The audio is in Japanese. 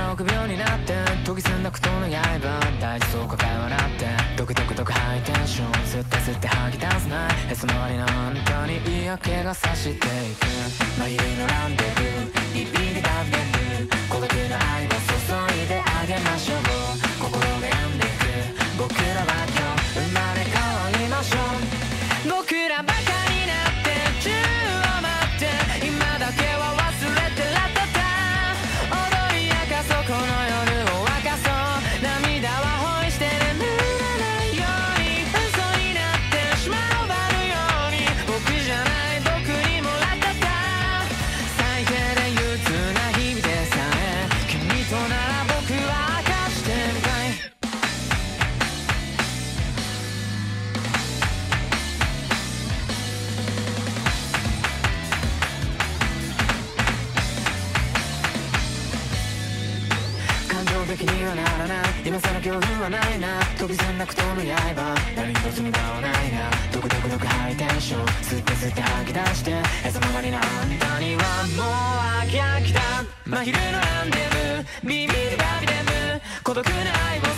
の臆病になって研ぎ澄んだことの刃大事そうか会話なってドクドクドクハイテンション吸って吸って吐き出すないへそ周りのあんたに嫌気がさしていく真昼のランデブービビリダブデブ孤独な愛を注いであげましょう心が病んでいく僕らは今日生まれ変わりましょう僕らバカになって宙を待って今だけは忘れてラタタ踊り明かそうこの夜を沸かそう涙は恋して眠らないように嘘になってしまうばるように僕じゃない僕にもラタタ最低で憂鬱な日々でさえ君となら僕は明かしてみたい感情的にはならない今さら恐怖はないな研ぎ澄んだことの刃何一つ無駄はないなドクドクドクハイテンション吸って吸って吐き出してへそ曲がりなあんたにはもう飽きだ真昼のランデブービビリバビデブ孤独な愛を